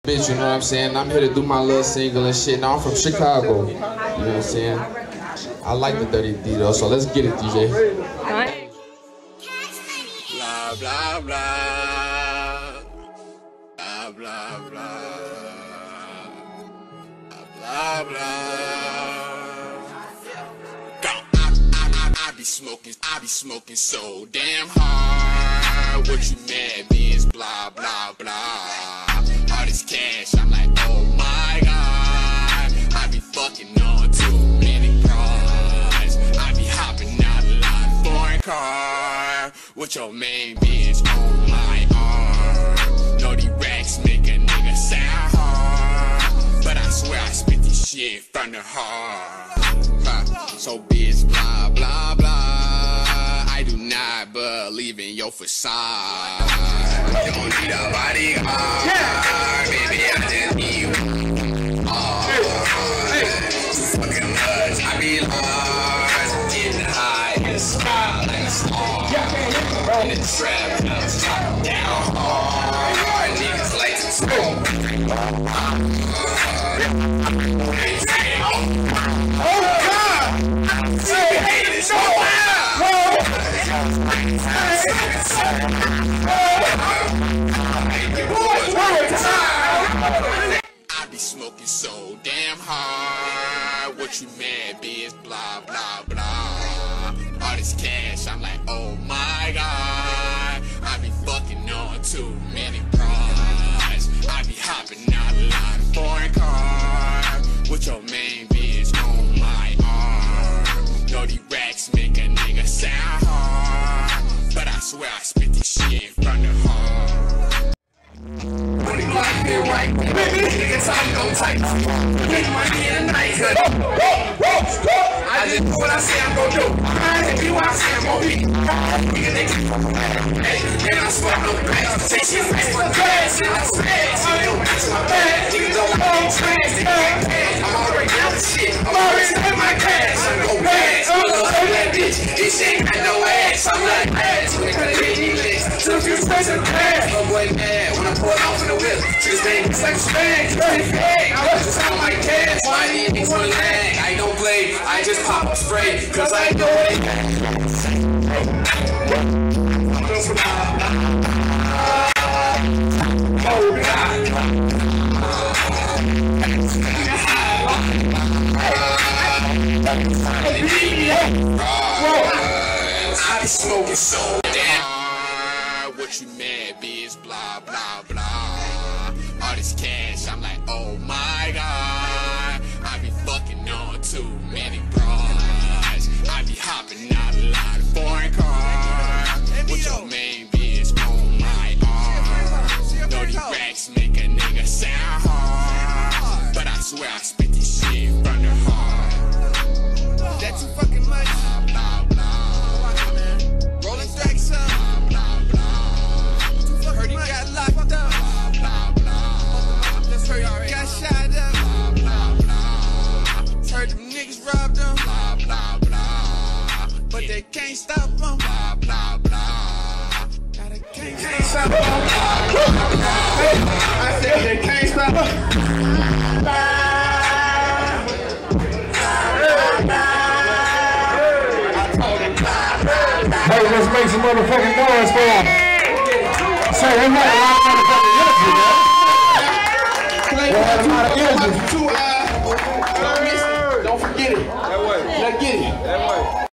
Bitch, you know what I'm saying? I'm here to do my little single and shit. Now I'm from Chicago. You know what I'm saying? I like the Dirty D though, so let's get it, DJ. Blah, blah, blah. Blah, blah, blah. Blah, blah. I be smoking so damn hard. What you mad, bitch? Blah, blah, blah. All this cash, I'm like, oh my god. I be fucking on too many cars. I be hopping out a lot of foreign car. With your main bitch on my arm. Know these racks make a nigga sound hard. But I swear I spit this shit from the heart. So bitch, blah, blah, blah. I do not believe in your facade. You don't need a bodyguard. Baby, I just need you. Fucking much, I be lost. Getting high in the sky like a star. In the trap house, top down hard. Niggas like to smoke. Oh God! It's so I be smoking so damn hard. What you mad, bitch? Blah, blah, blah. All this cash, I'm like, oh my god. I be fucking on too many bras. I be hopping out a lot of foreign cars. With your main bitch on my arm. Know these racks make a nigga sound hard. But I swear I spit this shit from the heart. Right. Niggas I'm gon' type. Get money in the night, cause I just do what I say I'm gon' do. I do what I say I'm gon' be. Hey, and I swear no bags. Take shit back for gas and I smash. You don't match my bag. Niggas don't want me trash. They can't cash. I'm already down the shit. I'm already spent my cash. I'm gon' pass. I'm that bitch. This shit got no ass. I'm like ass. When it comes to these licks. Took a few sprays in the past. No boy mad when I pull it off in the whip. Just it's like a spag, I just sound like cash. Why do you think one lag? I don't play, I just pop a spray, cause I know it. Oh God. I be smoking so damn. What you mad, bitch? Blah, blah, blah. All this cash, I'm like, oh my god. I be fucking on too many bras. I be hopping out a lot of foreign cars. With your main bitch on my arm. Know these racks make a nigga sound hard. But I swear I spit this shit from the heart. That too fucking much? Blah, blah, blah. Rolling stacks up. Blah, blah, blah. Heard he got locked up. Got shot up. Blah, blah, blah. Heard them niggas robbed them. Blah, blah, blah. But they can't stop them. Blah, blah, blah. Now they can't stop them. I said they can't stop them. Hey, let's make some motherfucking noise for them. Say, we got a lot of motherfucking energy, man. Don't forget it. That way. Let's get it. That way.